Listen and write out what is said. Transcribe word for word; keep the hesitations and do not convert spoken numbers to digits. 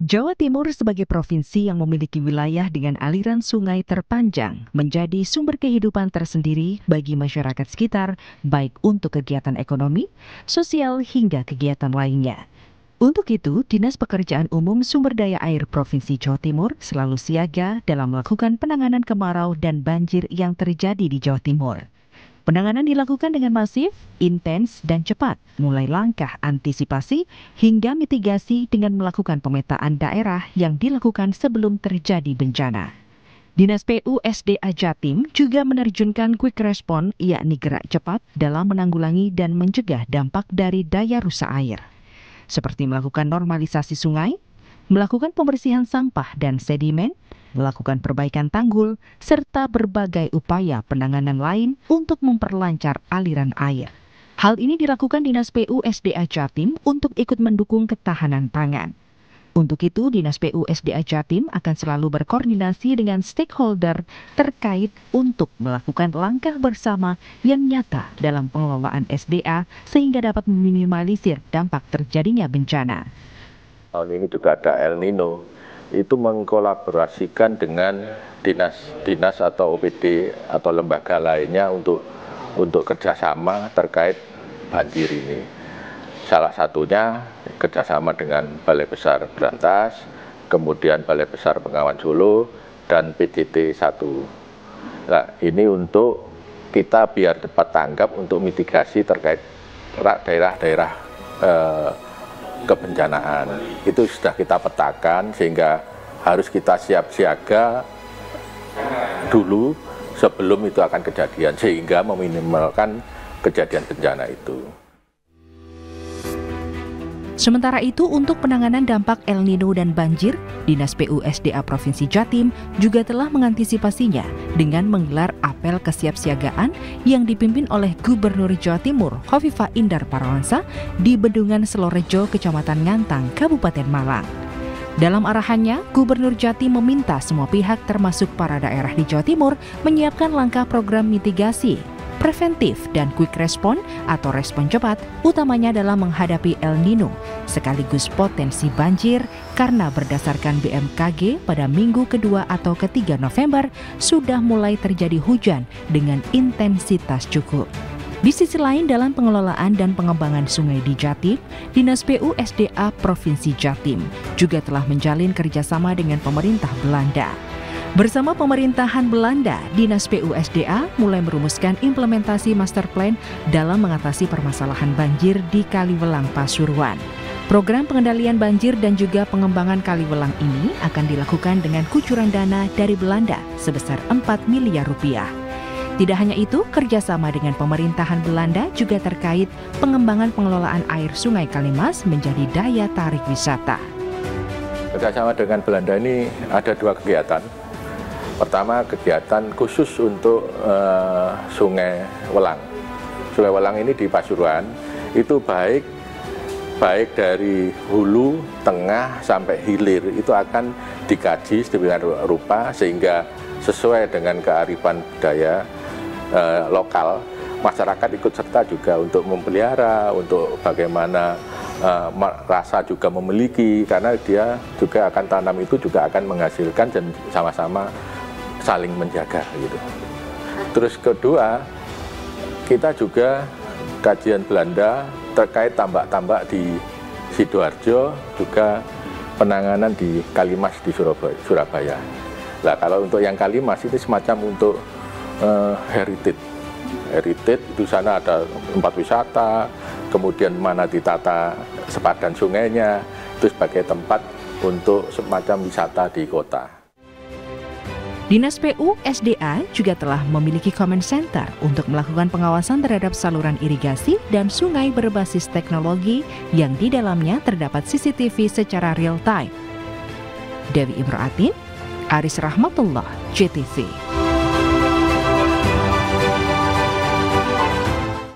Jawa Timur sebagai provinsi yang memiliki wilayah dengan aliran sungai terpanjang menjadi sumber kehidupan tersendiri bagi masyarakat sekitar, baik untuk kegiatan ekonomi, sosial, hingga kegiatan lainnya. Untuk itu, Dinas Pekerjaan Umum Sumber Daya Air Provinsi Jawa Timur selalu siaga dalam melakukan penanganan kemarau dan banjir yang terjadi di Jawa Timur. Penanganan dilakukan dengan masif, intens, dan cepat, mulai langkah antisipasi hingga mitigasi dengan melakukan pemetaan daerah yang dilakukan sebelum terjadi bencana. Dinas P U S D A Jatim juga menerjunkan quick response, yakni gerak cepat dalam menanggulangi dan mencegah dampak dari daya rusak air, seperti melakukan normalisasi sungai, melakukan pembersihan sampah dan sedimen, melakukan perbaikan tanggul, serta berbagai upaya penanganan lain untuk memperlancar aliran air. Hal ini dilakukan Dinas P U S D A Jatim untuk ikut mendukung ketahanan pangan. Untuk itu, Dinas P U S D A Jatim akan selalu berkoordinasi dengan stakeholder terkait untuk melakukan langkah bersama yang nyata dalam pengelolaan S D A sehingga dapat meminimalisir dampak terjadinya bencana. Tahun ini juga ada El Nino, itu mengkolaborasikan dengan dinas-dinas atau O P D atau lembaga lainnya untuk untuk kerjasama terkait banjir ini. Salah satunya kerjasama dengan Balai Besar Brantas, kemudian Balai Besar Bengawan Solo, dan P J T satu. Nah, ini untuk kita biar cepat tanggap untuk mitigasi terkait daerah-daerah eh, kebencanaan. Itu sudah kita petakan sehingga harus kita siap siaga dulu sebelum itu akan kejadian sehingga meminimalkan kejadian bencana itu. Sementara itu, untuk penanganan dampak El Nino dan banjir, Dinas P U S D A Provinsi Jatim juga telah mengantisipasinya dengan menggelar apel kesiapsiagaan yang dipimpin oleh Gubernur Jawa Timur Khofifah Indar Parawansa di Bendungan Selorejo, Kecamatan Ngantang, Kabupaten Malang. Dalam arahannya, Gubernur Jatim meminta semua pihak termasuk para daerah di Jawa Timur menyiapkan langkah program mitigasi, preventif, dan quick response atau respon cepat, utamanya dalam menghadapi El Nino, sekaligus potensi banjir karena berdasarkan B M K G pada minggu kedua atau ketiga November sudah mulai terjadi hujan dengan intensitas cukup. Di sisi lain, dalam pengelolaan dan pengembangan sungai di Jatim, Dinas P U S D A Provinsi Jatim juga telah menjalin kerjasama dengan pemerintah Belanda. Bersama pemerintahan Belanda, Dinas P U S D A mulai merumuskan implementasi master plan dalam mengatasi permasalahan banjir di Kaliwelang, Pasuruan. Program pengendalian banjir dan juga pengembangan Kaliwelang ini akan dilakukan dengan kucuran dana dari Belanda sebesar empat miliar rupiah. Tidak hanya itu, kerjasama dengan pemerintahan Belanda juga terkait pengembangan pengelolaan air Sungai Kalimas menjadi daya tarik wisata. Kerjasama dengan Belanda ini ada dua kegiatan. Pertama, kegiatan khusus untuk uh, Sungai Welang. Sungai Welang ini di Pasuruan, itu baik baik dari hulu, tengah, sampai hilir, itu akan dikaji sedemikian rupa sehingga sesuai dengan kearifan budaya uh, lokal, masyarakat ikut serta juga untuk memelihara, untuk bagaimana uh, rasa juga memiliki, karena dia juga akan tanam itu juga akan menghasilkan dan sama-sama saling menjaga gitu. Terus kedua, kita juga kajian Belanda terkait tambak-tambak di Sidoarjo, juga penanganan di Kalimas di Surabaya. Surabaya. Nah, kalau untuk yang Kalimas itu semacam untuk uh, heritage. Heritage di sana ada tempat wisata, kemudian mana ditata sepadan sungainya, itu sebagai tempat untuk semacam wisata di kota. Dinas P U S D A juga telah memiliki command center untuk melakukan pengawasan terhadap saluran irigasi dan sungai berbasis teknologi yang di dalamnya terdapat C C T V secara real time. Dewi Imroatin, Aris Rahmatullah, J T V.